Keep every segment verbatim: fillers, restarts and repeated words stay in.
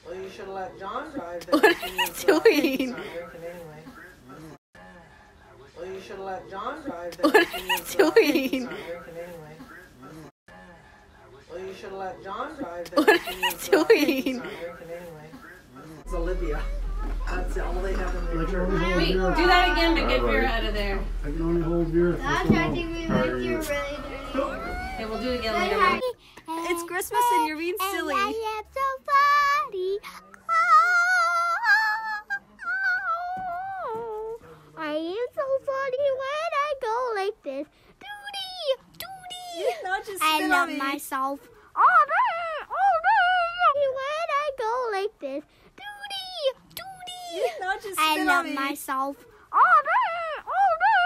Well, you should have let John drive. What are you doing? Well, you should have let John drive. What are you doing? Well, you should have let John drive. What are you doing? It's Olivia. That's all they have in their church. Wait, do that again, but get beer out of there. I can only hold beer. I'm trying to be like you're really dirty. Okay, we'll do it again later. It's Christmas and you're being silly. And I am so funny. Oh, I am so funny when I go like this. Doody, doody. Not just I spit love on me. myself. All day, all day. When I go like this. Doody, doody. Not just I spit love on me. myself. All day, all day.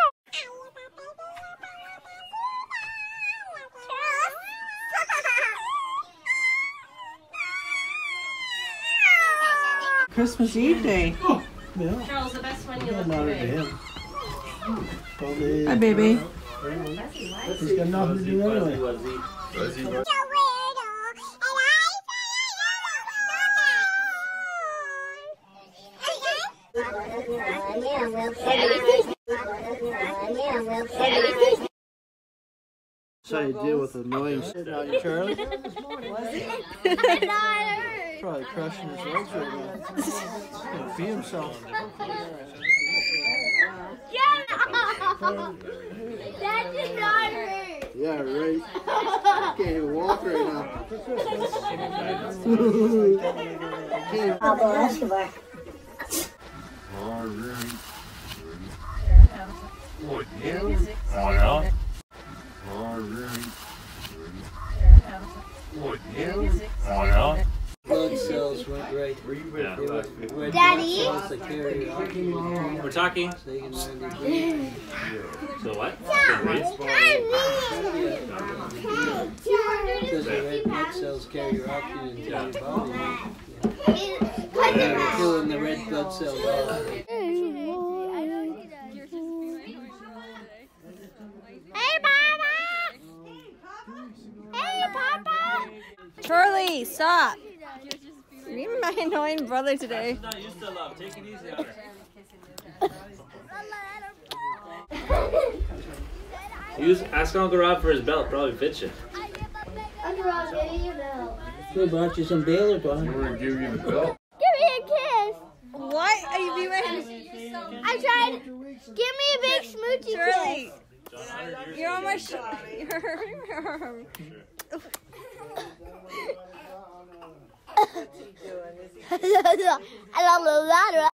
Christmas Eve day. Oh, yeah. Charles, the best one you Doesn't look matter to away. him. Probably, Hi, baby. He's got nothing to do anyway. That's how you deal with annoying shit on you, Charlie. Probably crushing his legs right now. He's gonna pee himself. That did not hurt. Yeah, right. Can't even walk right now. Can't blood cells went right. Daddy? We're talking. So what? Because the red blood cells carry your oxygen into your body. They're killing the red blood cells off. Hey, Mama! Hey, Papa! Charlie, stop. You're my annoying brother today. Not used to love. Take it easy on her. Use ask Uncle Rob for his belt. Probably fits you. Uncle Rob, give me your belt. We brought you some Baylor, Don. We're gonna give you the belt. Give me a kiss. What are you doing? I tried. Give me a big smoochy Charlie, kiss. you're on my sh- I love the